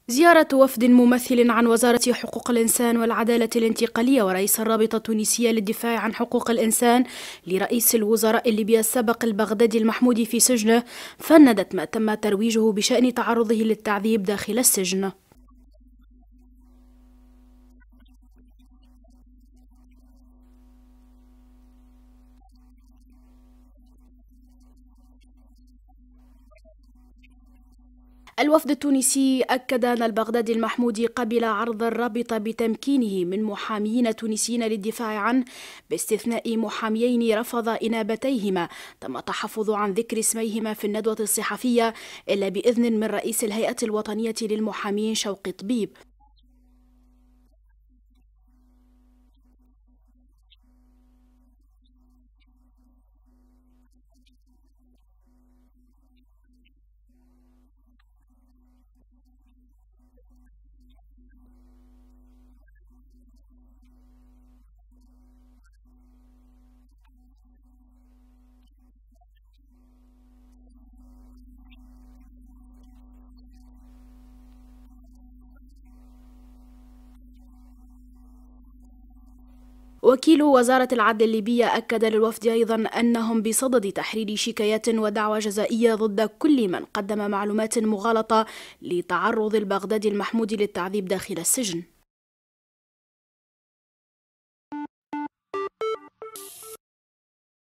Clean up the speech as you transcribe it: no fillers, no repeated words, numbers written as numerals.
زيارة وفد ممثل عن وزارة حقوق الإنسان والعدالة الانتقالية ورئيس الرابطة التونسية للدفاع عن حقوق الإنسان لرئيس الوزراء الليبي السابق البغدادي المحمودي في سجنه فندت ما تم ترويجه بشأن تعرضه للتعذيب داخل السجن. الوفد التونسي أكد أن البغدادي المحمودي قبل عرض الرابطة بتمكينه من محاميين تونسيين للدفاع عنه باستثناء محاميين رفض إنابتيهما. تم التحفظ عن ذكر اسميهما في الندوة الصحفية إلا بإذن من رئيس الهيئة الوطنية للمحامين شوقي طبيب. وكيل وزارة العدل الليبية أكد للوفد أيضا أنهم بصدد تحرير شكايات ودعوى جزائية ضد كل من قدم معلومات مغالطة لتعرض البغدادي المحمودي للتعذيب داخل السجن.